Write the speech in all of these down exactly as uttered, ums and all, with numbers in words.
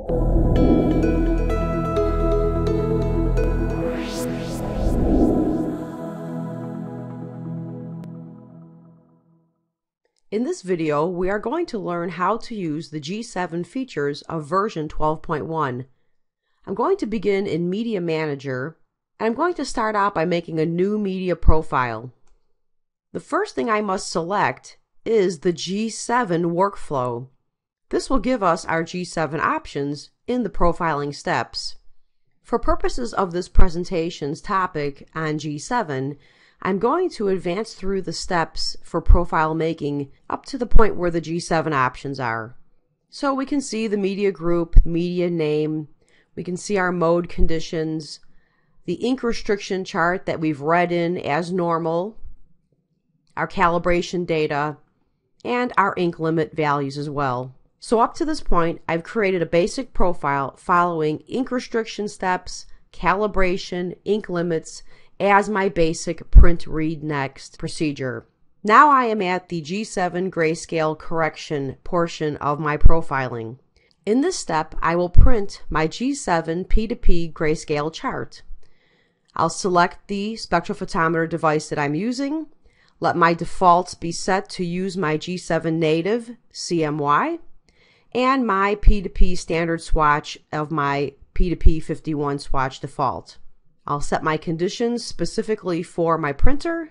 In this video, we are going to learn how to use the G seven features of version twelve point one. I'm going to begin in Media Manager, and I'm going to start out by making a new media profile. The first thing I must select is the G seven workflow. This will give us our G seven options in the profiling steps. For purposes of this presentation's topic on G seven, I'm going to advance through the steps for profile making up to the point where the G seven options are. So we can see the media group, media name, we can see our mode conditions, the ink restriction chart that we've read in as normal, our calibration data, and our ink limit values as well. So up to this point, I've created a basic profile following ink restriction steps, calibration, ink limits, as my basic print read next procedure. Now I am at the G seven grayscale correction portion of my profiling. In this step, I will print my G seven P two P grayscale chart. I'll select the spectrophotometer device that I'm using, let my defaults be set to use my G seven native C M Y, and my P two P standard swatch of my P two P fifty-one swatch default. I'll set my conditions specifically for my printer,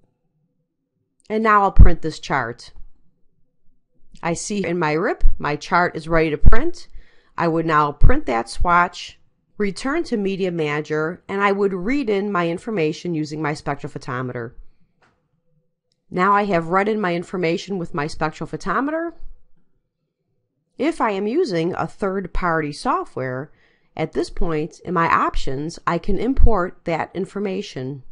and now I'll print this chart. I see in my R I P my chart is ready to print. I would now print that swatch, return to Media Manager, and I would read in my information using my spectrophotometer. Now I have read in my information with my spectrophotometer. If I am using a third-party software, at this point in my options, I can import that information.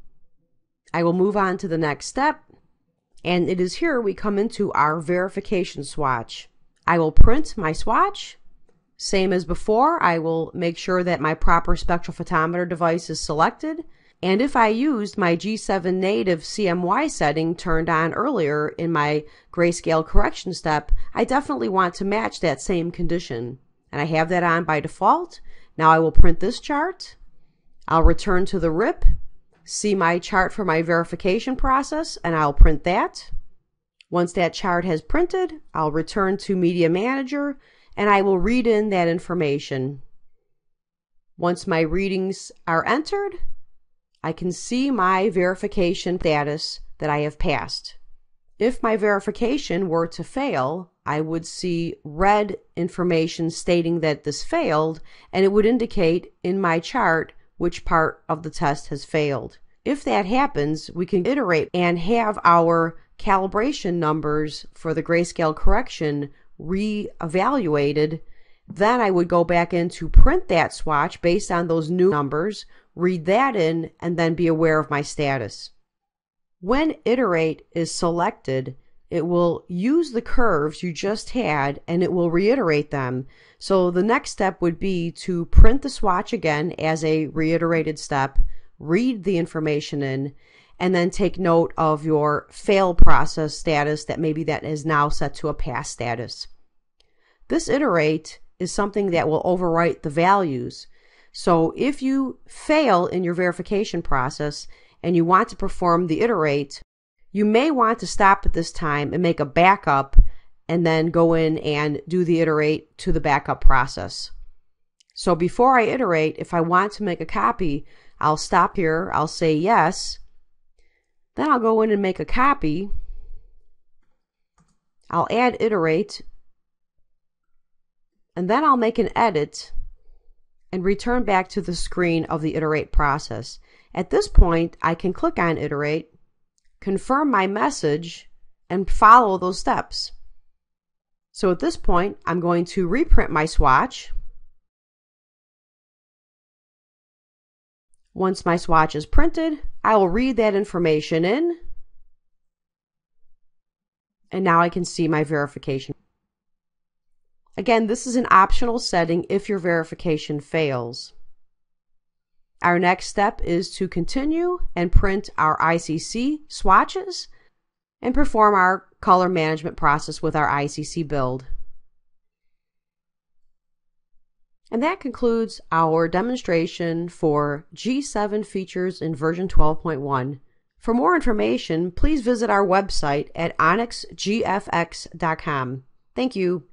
I will move on to the next step, and it is here we come into our verification swatch. I will print my swatch. Same as before, I will make sure that my proper spectrophotometer device is selected. And if I used my G seven native C M Y setting turned on earlier in my grayscale correction step, I definitely want to match that same condition. And I have that on by default. Now I will print this chart. I'll return to the R I P, see my chart for my verification process, and I'll print that. Once that chart has printed, I'll return to Media Manager, and I will read in that information. Once my readings are entered, I can see my verification status that I have passed. If my verification were to fail, I would see red information stating that this failed, and it would indicate in my chart which part of the test has failed. If that happens, we can iterate and have our calibration numbers for the grayscale correction re-evaluated. Then I would go back in to print that swatch based on those new numbers, read that in, and then be aware of my status. When iterate is selected, it will use the curves you just had and it will reiterate them. So the next step would be to print the swatch again as a reiterated step, read the information in, and then take note of your fail process status that maybe that is now set to a pass status. This iterate is something that will overwrite the values. So if you fail in your verification process and you want to perform the iterate, you may want to stop at this time and make a backup and then go in and do the iterate to the backup process. So before I iterate, if I want to make a copy, I'll stop here, I'll say yes, then I'll go in and make a copy, I'll add iterate, and then I'll make an edit and return back to the screen of the iterate process. At this point, I can click on iterate, confirm my message, and follow those steps. So at this point, I'm going to reprint my swatch. Once my swatch is printed, I will read that information in, and now I can see my verification. Again, this is an optional setting if your verification fails. Our next step is to continue and print our I C C swatches and perform our color management process with our I C C build. And that concludes our demonstration for G seven features in version twelve point one. For more information, please visit our website at onyx g f x dot com. Thank you.